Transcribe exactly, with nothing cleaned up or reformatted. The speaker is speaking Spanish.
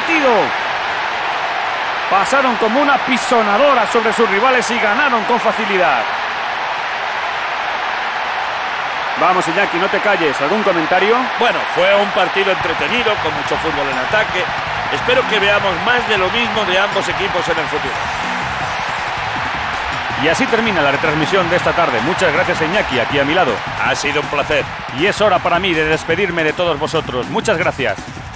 partido. Pasaron como una pisonadora sobre sus rivales y ganaron con facilidad. Vamos, Iñaki, no te calles. ¿Algún comentario? Bueno, fue un partido entretenido, con mucho fútbol en ataque. Espero que veamos más de lo mismo de ambos equipos en el futuro. Y así termina la retransmisión de esta tarde. Muchas gracias, Iñaki, aquí a mi lado. Ha sido un placer. Y es hora para mí de despedirme de todos vosotros. Muchas gracias.